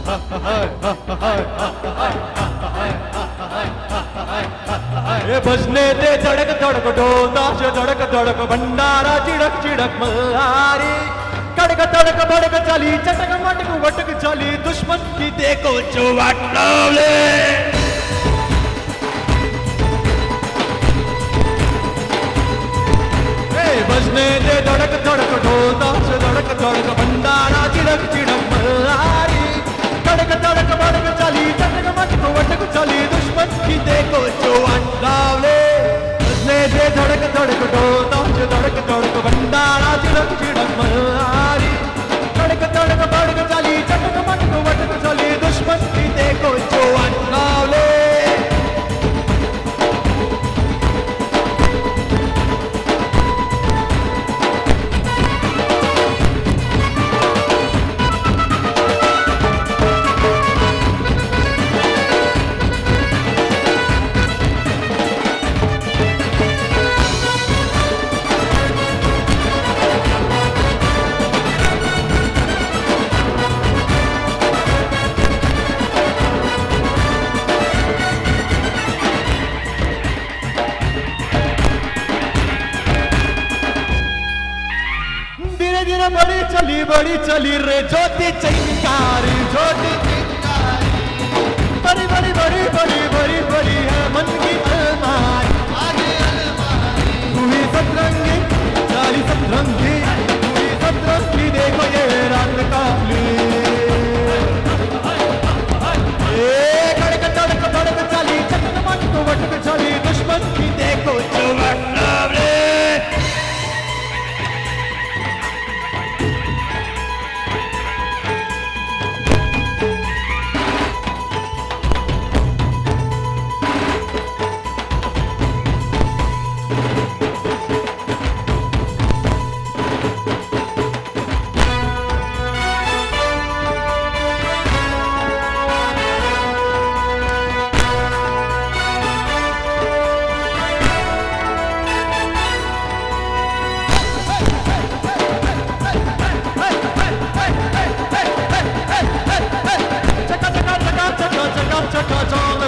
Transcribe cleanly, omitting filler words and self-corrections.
ये बजने दे धड़क धड़क ढोल नाच धड़क धड़क भंडारा चिड़क चिड़क मल्हारी कड़क तड़क भड़क चली चटक मटक वटक चली दुश्मन की देखो जो वाटले बजने दे धड़क धड़क ढोल नाच धड़क धड़क भंडारा चिड़क चिड़क मल्हारी कड़क तड़क भड़क चली चटक मटक वटक चली दुश्मन की देखो जो वाटले बजने दे धड़क धड़क ढोल नाच धड़क धड़क भंडारा चिड़क चिड़क मल्हारी कड़क तड़क भड़क चली चटक मटक वटक चली दुश्मन की देखो जो वाटले बड़ी चली रे ज्योति चिंगारी ज्योति चिंगारी बड़ी बड़ी बड़ी बड़ी बड़ी बड़ी है मन की अलमारी आगे अलमारी तू ही सतरंगी चाली सतरंगी तू ही सतरंगी देखो ये रात काली कड़क तड़क भड़क चली चटक मटक वटक चली दुश्मन की देखो जो वाटले chaka chaka